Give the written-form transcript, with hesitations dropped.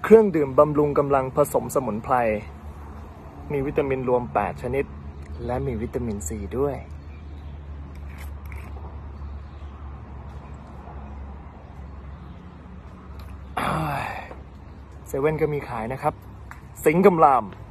เครื่องดื่มบำรุงกำลังผสมสมุนไพรมีวิตามินรวม8ชนิดและมีวิตามินซีด้วยเซเว่นก็มีขายนะครับสิงห์กำลาม